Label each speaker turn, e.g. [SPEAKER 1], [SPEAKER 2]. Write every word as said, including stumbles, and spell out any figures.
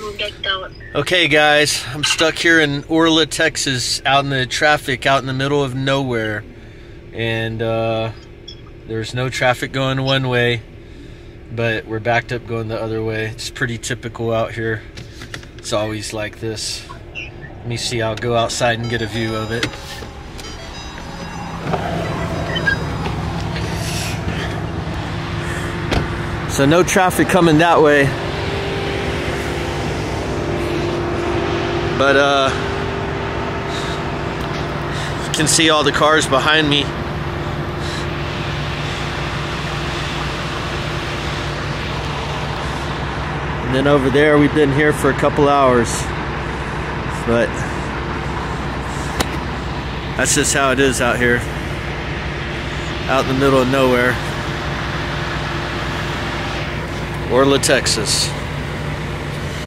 [SPEAKER 1] Okay guys, I'm stuck here in Orla, Texas, out in the traffic, out in the middle of nowhere. And uh, there's no traffic going one way, but we're backed up going the other way. It's pretty typical out here. It's always like this. Let me see, I'll go outside and get a view of it. So no traffic coming that way. But uh, you can see all the cars behind me. And then over there, we've been here for a couple hours. But that's just how it is out here. Out in the middle of nowhere. Orla, Texas.